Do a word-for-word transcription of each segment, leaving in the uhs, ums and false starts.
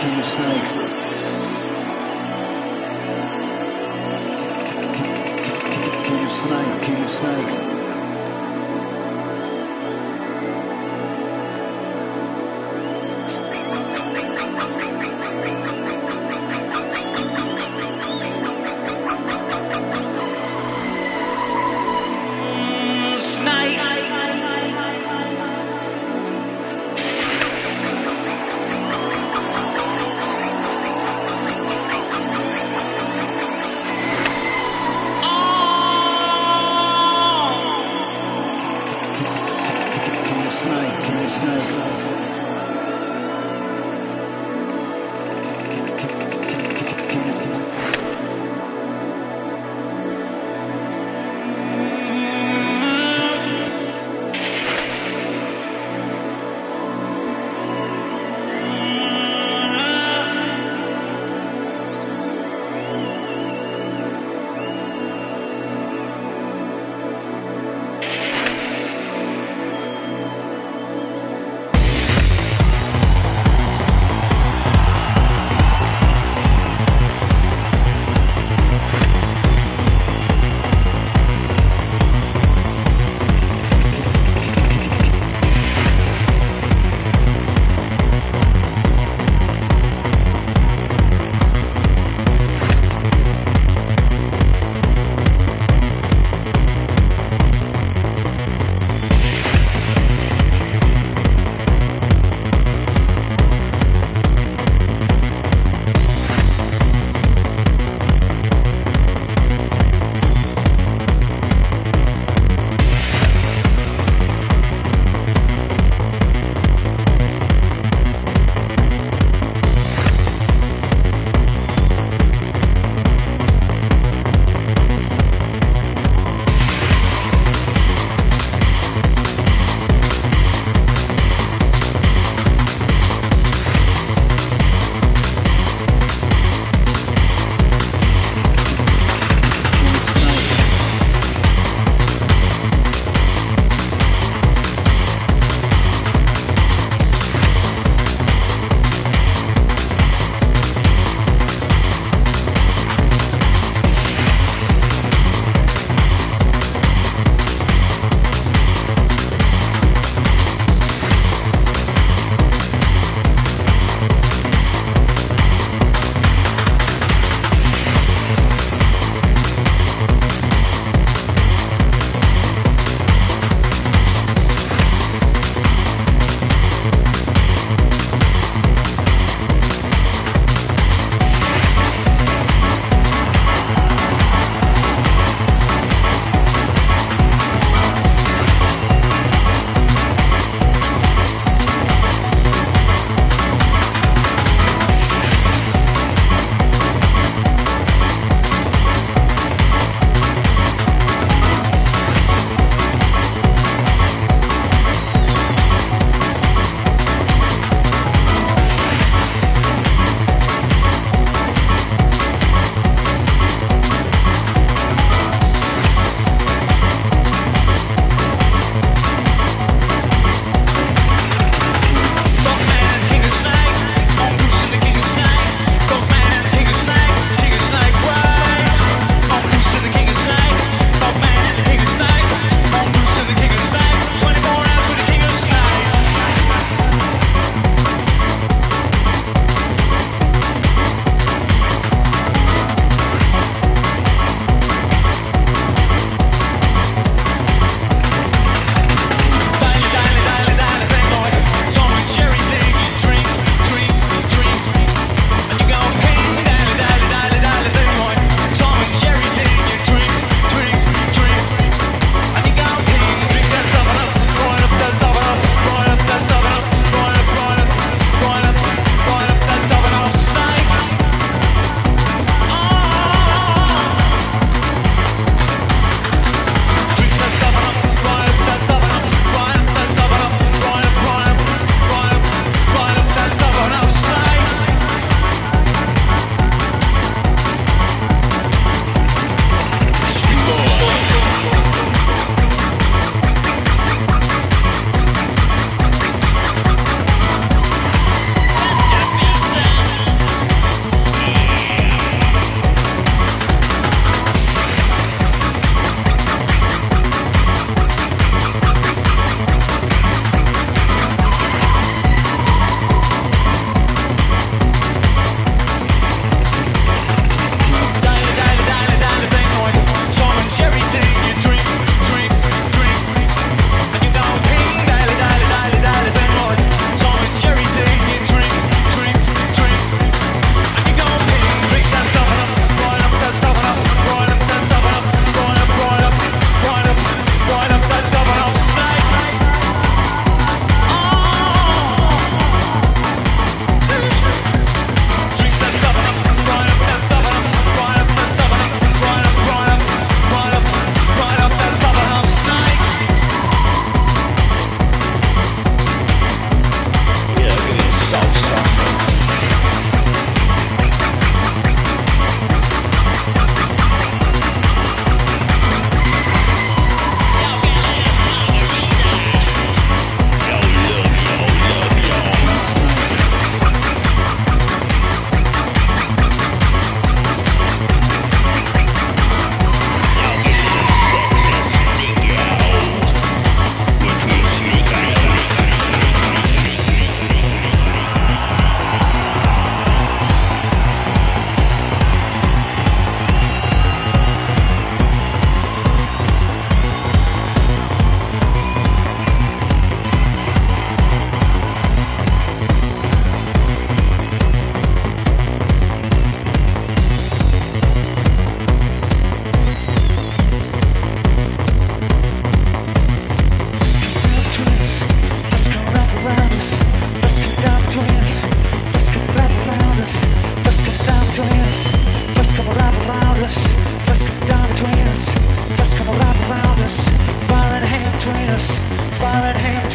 king of snakes. King of snakes, king of snakes.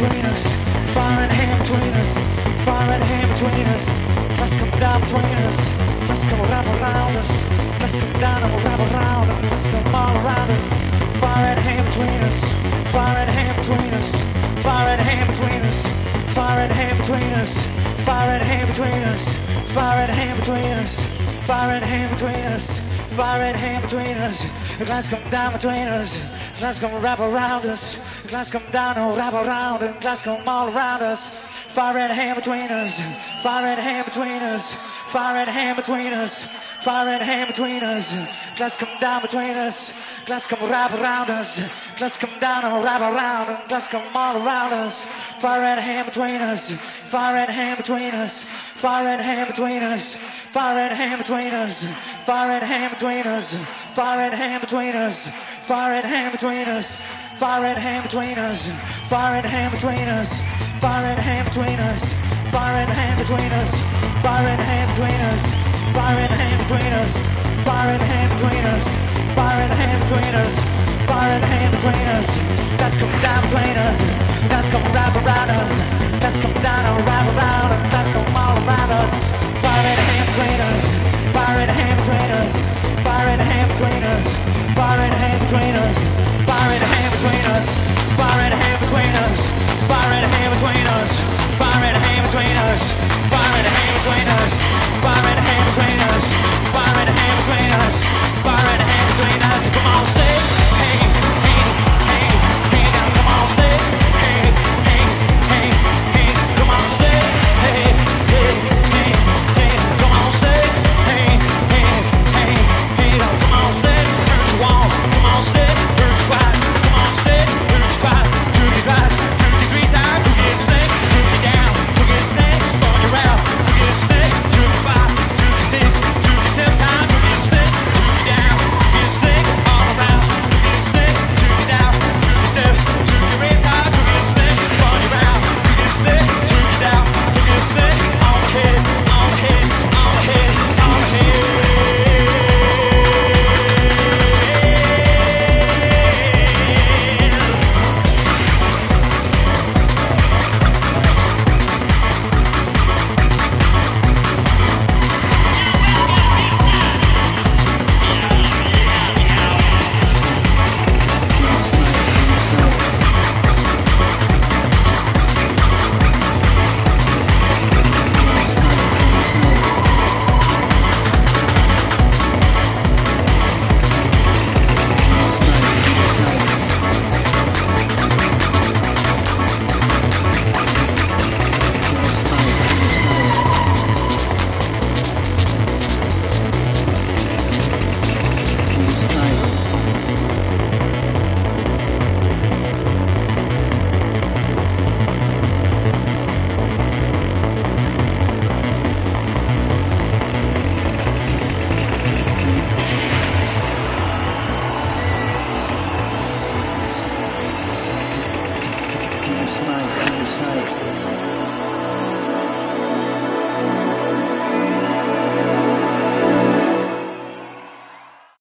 between us, fire and hand between us, fire and hand between us. Let's come down between us, let's go wrap around us, let's come down and we'll wrap around and let's come all around us. Fire and hand between us, fire and hand between us, fire and hand between us, fire and hand between us, fire and hand between us, fire and hand between us, fire and hand between us, fire and hand between us. Let's come down between us, let's come wrap around us, let's come down and wrap around and let's come all around us. Fire and hand between us, fire and hand between us, fire and hand between us, fire and hand between us. Let's come down between us, let's come wrap around us, let's come down and wrap around and let's come all around us. Fire and hand between us, fire and hand between us, fire and hand between us, fire and hand between us, fire and hand between us, fire and hand between us, fire and hand between us, fire and hand between us, fire and hand between us, fire and hand between us, fire and hand between us, fire and hand between us, fire and hand between us, fire and hand between us, fire and hand between us, fire and hand between us. Let's come down between us, let's come wrap around us, let's come down and wrap around and let's come all around us. Fire and hand between us, fire and hand between us, fire and hand between us, fire and hand between us, fire and hand between us, fire and hand between us, fire and hand between us, fire and hand between us,